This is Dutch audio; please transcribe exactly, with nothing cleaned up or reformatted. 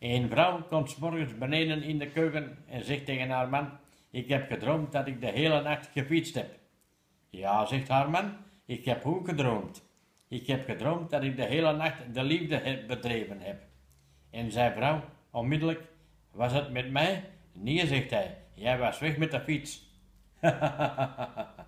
Een vrouw komt 's morgens beneden in de keuken en zegt tegen haar man: ik heb gedroomd dat ik de hele nacht gefietst heb. Ja, zegt haar man, ik heb ook gedroomd. Ik heb gedroomd dat ik de hele nacht de liefde heb bedreven heb. En zei vrouw onmiddellijk: was het met mij? Nee, zegt hij, jij was weg met de fiets.